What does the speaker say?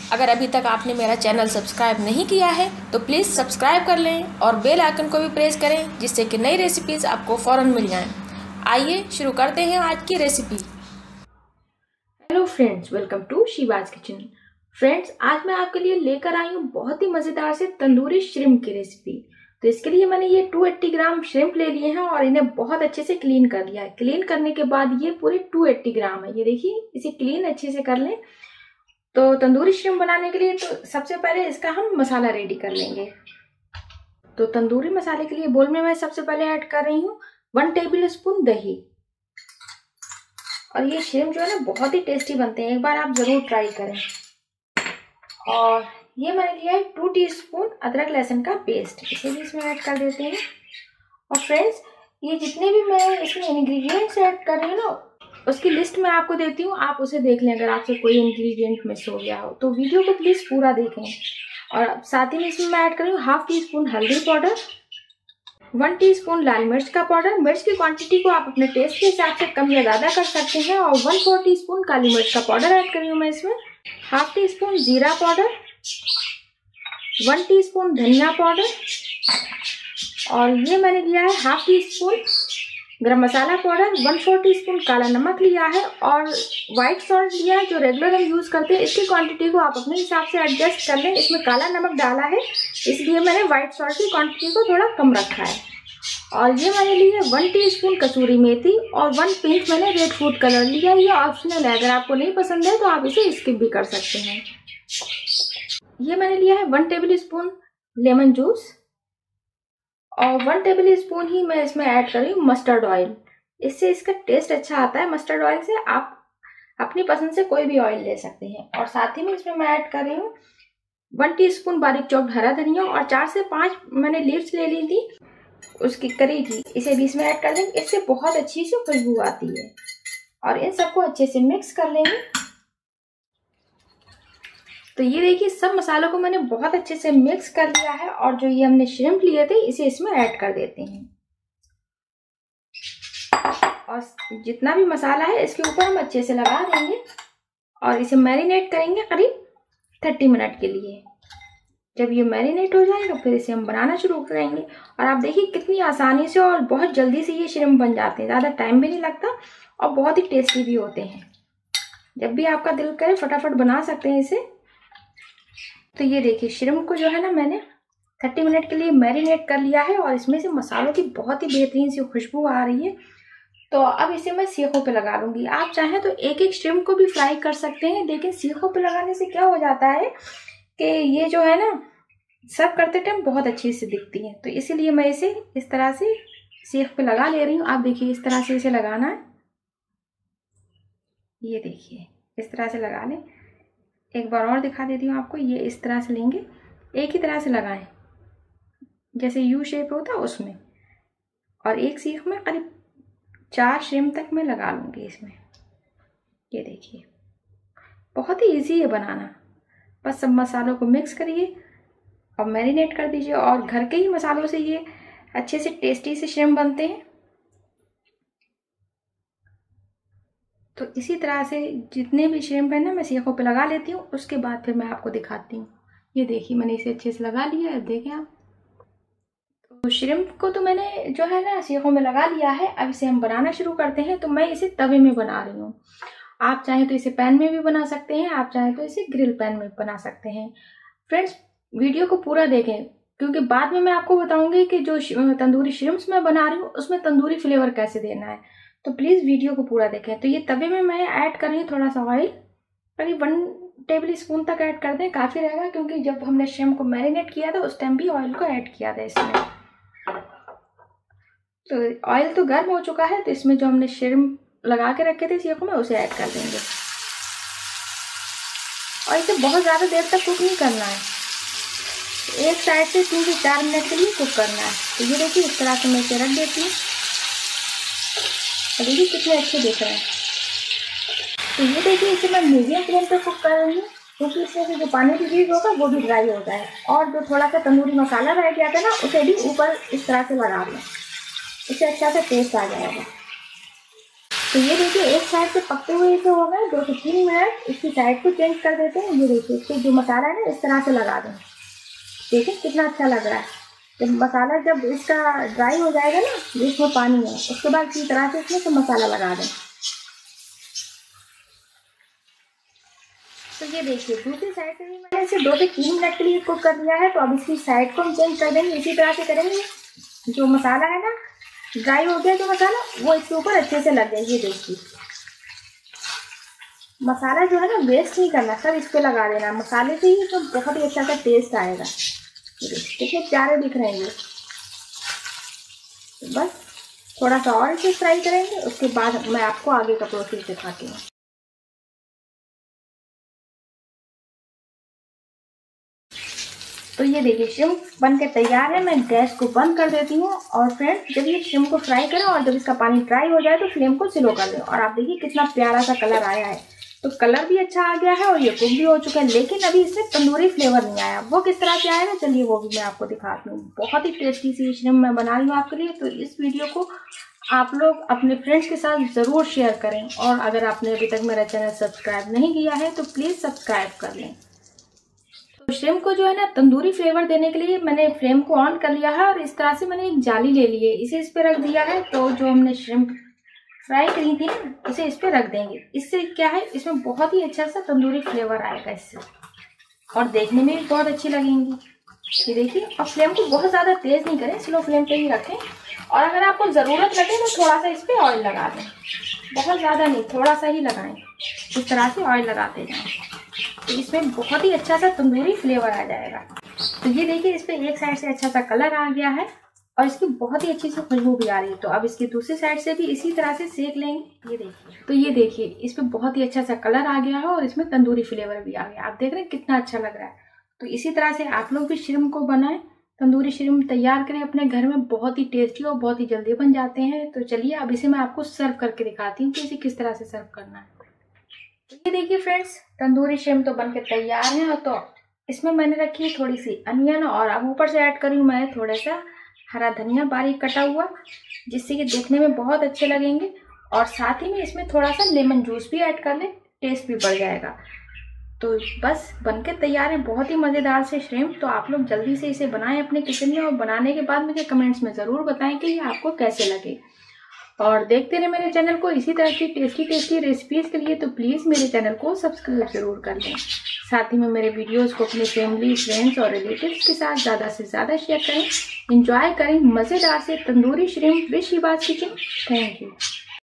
अगर अभी तक आपने मेरा चैनल सब्सक्राइब नहीं किया है तो प्लीज़ सब्सक्राइब कर लें और बेल आइकन को भी प्रेस करें, जिससे कि नई रेसिपीज़ आपको फ़ौरन मिल जाएं। आइए शुरू करते हैं आज की recipe. Hello friends, welcome to Sheeba's Kitchen. Friends, आज मैं आपके लिए लेकर आई हूँ बहुत ही मज़ेदार से तंदूरी श्रिम्प की रेसिपी। तो इसके लिए मैंने ये 280 ग्राम श्रिम्प ले लिए हैं और इन्हें बहुत अच्छे से क्लीन कर लिया है। क्लीन करने के बाद ये पूरे 280 ग्राम है। ये देखिए, इसे क्लीन अच्छे से कर लें। तो तंदूरी श्रिम्प बनाने के लिए तो सबसे पहले इसका हम मसाला रेडी कर लेंगे। तो तंदूरी मसाले के लिए बोल में मैं सबसे पहले ऐड कर रही हूँ 1 टेबल स्पून दही। और ये श्रिम्प जो है ना बहुत ही टेस्टी बनते हैं, एक बार आप जरूर ट्राई करें। और ये मैंने लिया है 2 टीस्पून अदरक लहसुन का पेस्ट, इसे भी इसमें ऐड कर देते हैं। और फ्रेंड्स, ये जितने भी मैं इसमें इंग्रेडिएंट्स ऐड कर रही हूँ ना, उसकी लिस्ट मैं आपको देती हूँ, आप उसे देख लें। अगर आपसे कोई इंग्रेडिएंट मिस हो गया हो तो वीडियो को प्लीज़ पूरा देखें। और साथ ही में इसमें मैं ऐड कर रही हूँ 1/2 टीस्पून हल्दी पाउडर, 1 टीस्पून लाल मिर्च का पाउडर। मिर्च की क्वांटिटी को आप अपने टेस्ट के हिसाब से कम या ज़्यादा कर सकते हैं। और 1/4 टीस्पून काली मिर्च का पाउडर ऐड कर रही हूँ मैं इसमें। 1/2 टीस्पून जीरा पाउडर, 1 टीस्पून धनिया पाउडर, और ये मैंने लिया है 1/2 टीस्पून गरम मसाला पाउडर, 1/4 टीस्पून काला नमक लिया है, और व्हाइट सॉल्ट लिया है जो रेगुलर हम यूज़ करते हैं। इसकी क्वांटिटी को आप अपने हिसाब से एडजस्ट कर लें। इसमें काला नमक डाला है, इसलिए मैंने व्हाइट सॉल्ट की क्वांटिटी को थोड़ा कम रखा है। और ये मैंने ली है 1 टीस्पून कसूरी मेथी, और 1 पिंच मैंने रेड फूड कलर लिया। ये ऑप्शनल है, अगर आपको नहीं पसंद है तो आप इसे स्किप भी कर सकते हैं। ये मैंने लिया है 1 टेबल स्पून लेमन जूस, और 1 टेबल स्पून ही मैं इसमें ऐड कर रही हूँ मस्टर्ड ऑयल। इससे इसका टेस्ट अच्छा आता है। मस्टर्ड ऑयल से आप अपनी पसंद से कोई भी ऑयल ले सकते हैं। और साथ ही में इसमें मैं ऐड कर रही हूँ 1 टीस्पून बारीक चॉप्ड हरा धनिया, और 4 से 5 मैंने लीव्स ले ली थी उसकी करी की, इसे भी इसमें ऐड कर देंगे। इससे बहुत अच्छी सी खुशबू आती है। और इन सबको अच्छे से मिक्स कर लेंगे। तो ये देखिए, सब मसालों को मैंने बहुत अच्छे से मिक्स कर लिया है। और जो ये हमने श्रिम्प लिए थे इसे इसमें ऐड कर देते हैं। और जितना भी मसाला है इसके ऊपर हम अच्छे से लगा देंगे और इसे मैरिनेट करेंगे करीब 30 मिनट के लिए। जब ये मैरिनेट हो जाएगा फिर इसे हम बनाना शुरू करेंगे। और आप देखिए कितनी आसानी से और बहुत जल्दी से ये श्रिम्प बन जाते हैं, ज़्यादा टाइम भी नहीं लगता और बहुत ही टेस्टी भी होते हैं। जब भी आपका दिल करे फटाफट बना सकते हैं इसे। तो ये देखिए, श्रिम्प को जो है ना मैंने 30 मिनट के लिए मैरिनेट कर लिया है, और इसमें से मसालों की बहुत ही बेहतरीन सी खुशबू आ रही है। तो अब इसे मैं सीखों पे लगा लूंगी। आप चाहें तो एक एक श्रिम्प को भी फ्राई कर सकते हैं, लेकिन सीखों पे लगाने से क्या हो जाता है कि ये जो है ना सर्व करते टाइम बहुत अच्छी से दिखती है। तो इसीलिए मैं इसे इस तरह से सीख पे लगा ले रही हूँ। आप देखिए, इस तरह से इसे लगाना है। ये देखिए, इस तरह से लगा लें। एक बार और दिखा देती हूँ आपको। ये इस तरह से लेंगे, एक ही तरह से लगाएं, जैसे यू शेप होता है उसमें। और एक सीख में करीब 4 श्रिम्प तक मैं लगा लूँगी इसमें। ये देखिए, बहुत ही इजी है बनाना। बस सब मसालों को मिक्स करिए और मैरिनेट कर दीजिए। और घर के ही मसालों से ये अच्छे से टेस्टी से श्रिम्प बनते हैं। तो इसी तरह से जितने भी श्रिम्प है ना मैं सीखों पे लगा लेती हूँ, उसके बाद फिर मैं आपको दिखाती हूँ। ये देखिए, मैंने इसे अच्छे से लगा लिया है, देखें आप। तो श्रिम्प को तो मैंने जो है ना सीखों में लगा लिया है। अब इसे हम बनाना शुरू करते हैं। तो मैं इसे तवे में बना रही हूँ। आप चाहें तो इसे पैन में भी बना सकते हैं, आप चाहें तो इसे ग्रिल पैन में बना सकते हैं। फ्रेंड्स, वीडियो को पूरा देखें, क्योंकि बाद में मैं आपको बताऊंगी कि जो तंदूरी श्रिम्प्स मैं बना रही हूँ उसमें तंदूरी फ्लेवर कैसे देना है। तो प्लीज़ वीडियो को पूरा देखें। तो ये तवे में मैं ऐड कर रही हूँ थोड़ा सा ऑयल, करीब 1 टेबल स्पून तक ऐड कर दें, काफ़ी रहेगा। क्योंकि जब हमने श्रिम्प को मैरिनेट किया था उस टाइम भी ऑयल को ऐड किया था इसमें। तो ऑयल तो गर्म हो चुका है, तो इसमें जो हमने श्रिम्प लगा के रखे थे सीखों में उसे ऐड कर देंगे। और इसे बहुत ज़्यादा देर तक कुक नहीं करना है, एक साइड से 3 से 4 मिनट के लिए कुक करना है। तो ये देखिए, इस तरह से मैं इसे रख देती हूँ। देखिए कितने अच्छे दिख रहे हैं। तो ये देखिए, इसे मैं मीडियम फ्लेम पे कुक कर रही हूँ, क्योंकि इससे जो पानी रिलीज होगा वो भी ड्राई हो जाए। और जो थोड़ा सा तंदूरी मसाला रह गया था ना उसे भी ऊपर इस तरह से लगा दें, इससे अच्छा सा टेस्ट आ जाएगा। तो ये देखिए एक साइड से पकते हुए इसे हो गए 2 से 3 मिनट। इसकी साइड को चेंज कर देते हैं। ये देखिए इससे जो मसाला है ना इस तरह से लगा दें। देखिए कितना अच्छा लग रहा है। तो मसाला जब इसका ड्राई हो जाएगा ना, इसमें पानी है, उसके बाद इसी तरह से इसमें से मसाला लगा दें। तो ये देखिए दूसरी साइड से भी मैंने इसे 2 से 3 मिनट के लिए कुक कर लिया है। तो अब इसकी साइड को हम चेंज कर देंगे। इसी तरह से करेंगे। जो मसाला है ना ड्राई हो गया, जो मसाला वो इसके ऊपर अच्छे से लग जाए। ये देखिए मसाला जो है ना वेस्ट नहीं करना, सब इस पे लगा देना। मसाले से ही तो बहुत ही अच्छा सा टेस्ट आएगा। कितने प्यारे दिख रहे हैं ये। तो बस थोड़ा सा और इसे फ्राई करेंगे, उसके बाद मैं आपको आगे का प्रोसेस दिखाती हूँ। तो ये देखिए श्रिम्प बनके तैयार है। मैं गैस को बंद कर देती हूँ। और फ्रेंड्स जब ये श्रिम्प को फ्राई करें और जब इसका पानी ड्राई हो जाए तो फ्लेम को स्लो कर दें। और आप देखिए कितना प्यारा सा कलर आया है। तो कलर भी अच्छा आ गया है और ये कुक भी हो चुका है, लेकिन अभी इसमें तंदूरी फ्लेवर नहीं आया। वो किस तरह से आएगा चलिए वो भी मैं आपको दिखाती हूँ। बहुत ही टेस्टी सी श्रिम्प मैं बना रही हूँ आपके लिए। तो इस वीडियो को आप लोग अपने फ्रेंड्स के साथ ज़रूर शेयर करें। और अगर आपने अभी तक मेरा चैनल सब्सक्राइब नहीं किया है तो प्लीज़ सब्सक्राइब कर लें। तो श्रिम्प को जो है ना तंदूरी फ्लेवर देने के लिए मैंने फ्लेम को ऑन कर लिया है और इस तरह से मैंने एक जाली ले ली है, इसे इस पे रख दिया है। तो जो हमने श्रिम्प फ्राई करी थी ना इसे इस पे रख देंगे। इससे क्या है इसमें बहुत ही अच्छा सा तंदूरी फ्लेवर आएगा इससे, और देखने में भी बहुत अच्छी लगेंगी। ये देखिए, और फ्लेम को बहुत ज़्यादा तेज़ नहीं करें, स्लो फ्लेम पे ही रखें। और अगर आपको ज़रूरत लगे तो थोड़ा सा इस पर ऑयल लगा दें, बहुत ज़्यादा नहीं, थोड़ा सा ही लगाएं। इस तरह से ऑयल लगाते जाएं तो इसमें बहुत ही अच्छा सा तंदूरी फ्लेवर आ जाएगा। तो ये देखिए इस पर एक साइड से अच्छा सा कलर आ गया है और इसकी बहुत ही अच्छी सी खुशबू भी आ रही है। तो अब इसकी दूसरी साइड से भी इसी तरह से सेक लेंगे। ये देखिए, तो ये देखिए इस पर बहुत ही अच्छा सा कलर आ गया है और इसमें तंदूरी फ्लेवर भी आ गया। आप देख रहे हैं कितना अच्छा लग रहा है। तो इसी तरह से आप लोग भी श्रिम्प को बनाएं, तंदूरी श्रिम्प तैयार करें अपने घर में। बहुत ही टेस्टी और बहुत ही जल्दी बन जाते हैं। तो चलिए अब इसे मैं आपको सर्व करके दिखाती हूँ कि इसे किस तरह से सर्व करना है। तो ये देखिए फ्रेंड्स, तंदूरी श्रिम्प तो बनके तैयार है। तो इसमें मैंने रखी है थोड़ी सी अनियन, और अब ऊपर से ऐड करी हूँ मैं थोड़ा सा हरा धनिया बारीक कटा हुआ, जिससे कि देखने में बहुत अच्छे लगेंगे। और साथ ही में इसमें थोड़ा सा लेमन जूस भी ऐड कर लें, टेस्ट भी बढ़ जाएगा। तो बस बनके तैयार है बहुत ही मज़ेदार से श्रिम्प। तो आप लोग जल्दी से इसे बनाएं अपने किचन में, और बनाने के बाद मुझे कमेंट्स में ज़रूर बताएं कि ये आपको कैसे लगे। और देखते रहे मेरे चैनल को इसी तरह की टेस्टी रेसिपीज़ के लिए। तो प्लीज़ मेरे चैनल को सब्सक्राइब जरूर कर लें। साथ ही में मेरे वीडियोस को अपनी फैमिली, फ्रेंड्स और रिलेटिव्स के साथ ज़्यादा से ज़्यादा शेयर करें। एंजॉय करें मज़ेदार से tandoori shrimp with Sheeba's Kitchen. Thank you.